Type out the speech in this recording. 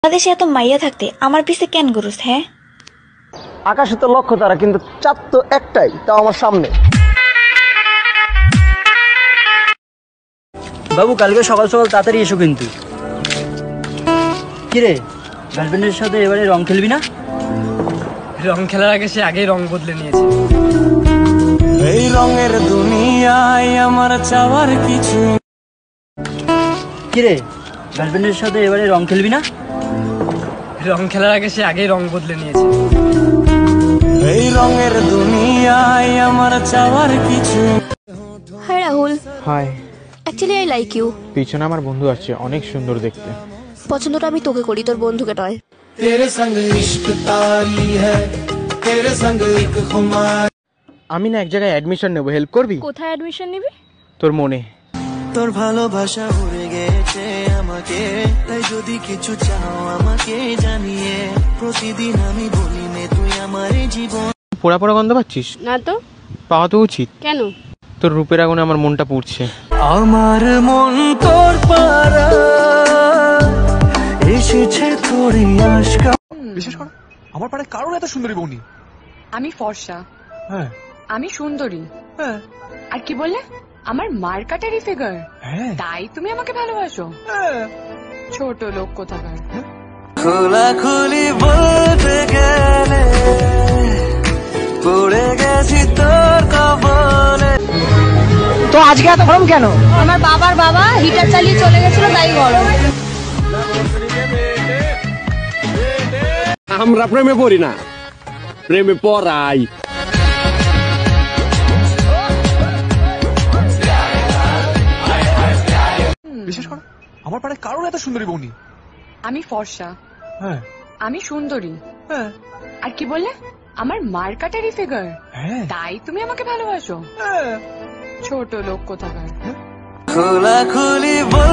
বাংলাদেশে এত মাইয়া থাকতে আমার পিছে কেন গরুস? হ্যাঁ, আকাশে তো লক্ষ তারা, কিন্তু চাঁদ তো একটাই, তাও আমার সামনে। বাবু কালকে সকাল সকাল তাড়াতাড়ি এসো কিন্তু। কিরে, গার্লফ্রেন্ডের সাথে এবারে রং খেলবি না? রং খেলার আগে সে আগেই রং বদলে নিয়েছে। এই রঙের দুনিয়ায় আমার চাওয়ার কিছু। কিরে, গার্লফ্রেন্ডের সাথে এবারে রং খেলবি না? রং খেলার আগে সে আগেই রং বদলে নিয়েছে। এই রঙের দুনিয়ায় আমার চাওয়ার কিছু। Hi Rahul. Hi. Actually I like you. পিছনে আমার বন্ধু আসছে, অনেক সুন্দর দেখতে। পছন্দটা আমি তোকে করি, তোর বন্ধুকে নয়। তেরে সঙ্গ ইশক তারি হ্যায়, তেরে সঙ্গ এক খুমার। আমি না এক জায়গায় অ্যাডমিশন নেব, হেল্প করবি? কোথায় অ্যাডমিশন নিবি? তোর মনে। তোর ভালোবাসা উড়ে গেছে আমাকে, তাই যদি কিছু চাও আমাকে জানিয়ে। প্রতিদিন আমি বলি নে তুই আমার জীবন। পোড়া পোড়া গন্ধ পাচ্ছিস? না তো। পাওয়া তো উচিত। কেন? তোর রূপের আগুনে আমার মনটা পুড়ছে। আমার মন তোর পারা এসেছে তোরই আশকা। বিশেষ করে আমার পাড়ায় কারোর এত সুন্দরী বউনি। আমি ফর্সা, হ্যাঁ আমি সুন্দরী, হ্যাঁ আর কি বললে আমার মার্কাটারি ফিগার, হ্যাঁ তাই তুমি আমাকে ভালোবাসো? হ্যাঁ। ছোট লোক কোথাকার। খোলাখুলি বলতে গেলে পড়ে গেছি তোর কবলে। তো আজকে এত গরম কেন? আমার বাবার বাবা হিটার চালিয়ে চলে গেছিল, তাই গরম। আমরা প্রেমে পড়ি না, প্রেমে পড়াই। বিশেষ করে আমার পাড়ায় কারোর এত সুন্দরী বউনি। আমি ফর্সা, হ্যাঁ আমি সুন্দরী, হ্যাঁ আর কি বললে আমার মার্কাটারি ফিগার, হ্যাঁ তাই তুমি আমাকে ভালোবাসো? হ্যাঁ। ছোট লোক কোথাকার। খোলাখুলি